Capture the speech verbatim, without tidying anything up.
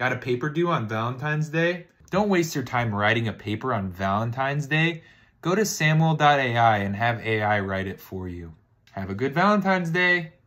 Got a paper due on Valentine's Day? Don't waste your time writing a paper on Valentine's Day. Go to Samwell dot A I and have A I write it for you. Have a good Valentine's Day.